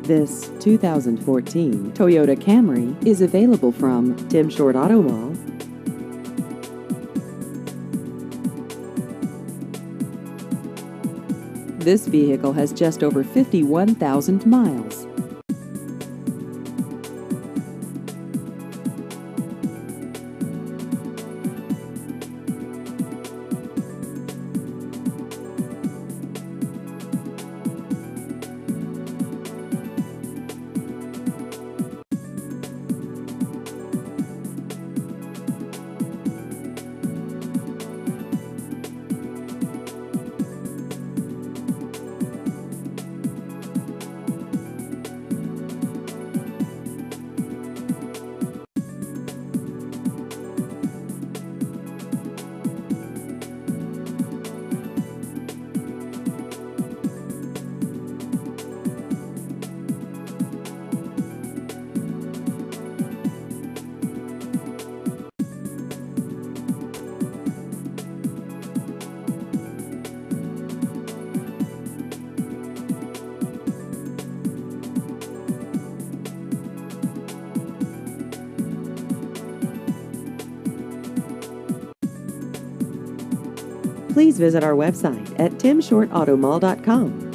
This 2014 Toyota Camry is available from Tim Short Auto Mall. This vehicle has just over 51,000 miles. Please visit our website at timshortautomall.com.